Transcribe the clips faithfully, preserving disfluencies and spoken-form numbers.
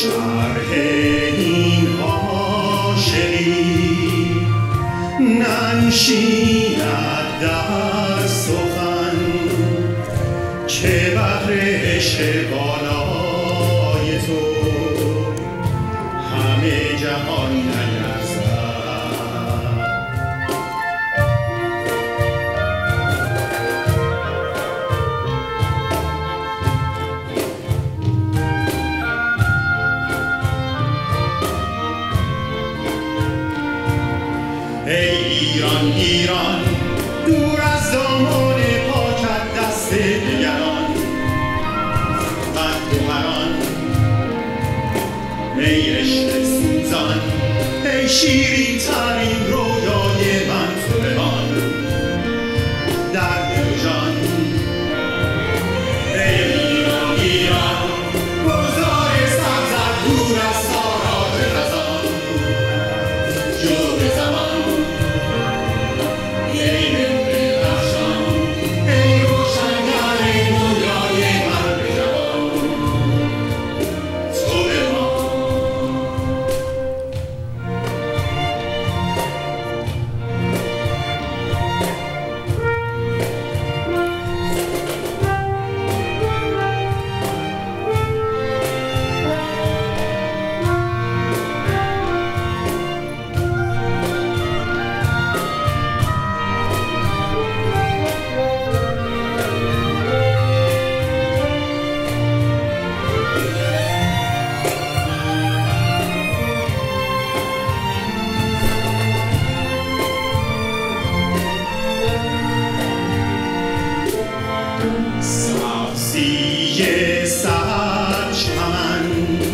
شرح این عاشقی ننشیند در سخن که بهر عشق بالای تو همه جهان نیرزد. ای ایران ایران دور از دامان پاکت دست دگران بدگوهران، ای عشق سوزان، ای شیرین ترین رویای من تو بمان در دل و جان. ای ایران ایران گلزار سبزت دور از تاراج خزان جود زمان. سبزی سبز چمن،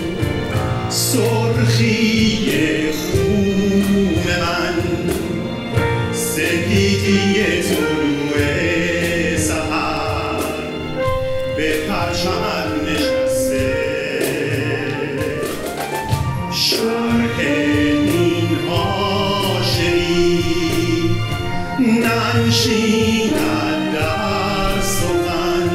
سرخی خون من، سپیدی طلوع سحر به پرچمم نشسته. شرح این عاشقی ننشیند در سخن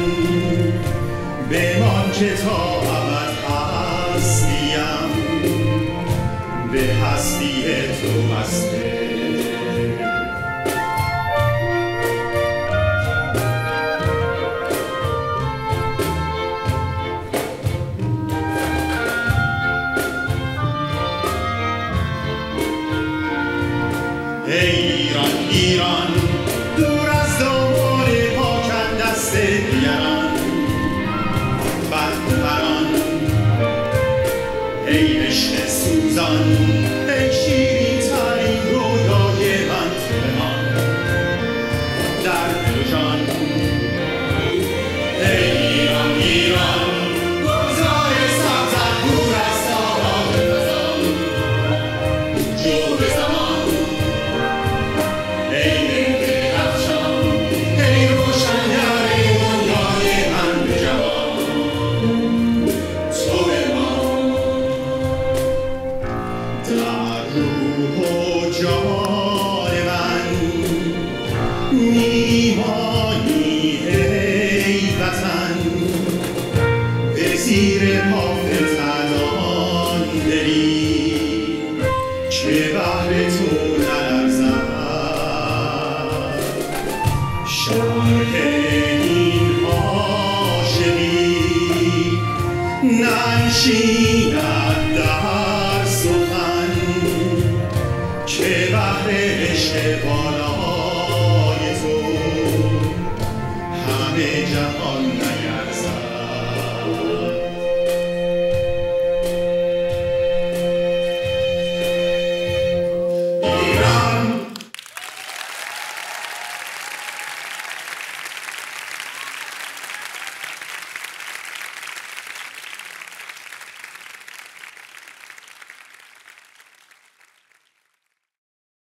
بمان که تا ابد هستیم به هستی تو بسته. ای ایران ایران دور از دامان پاکت دست دیگران بدگوهران، ای عشق سوزان، ای شیرین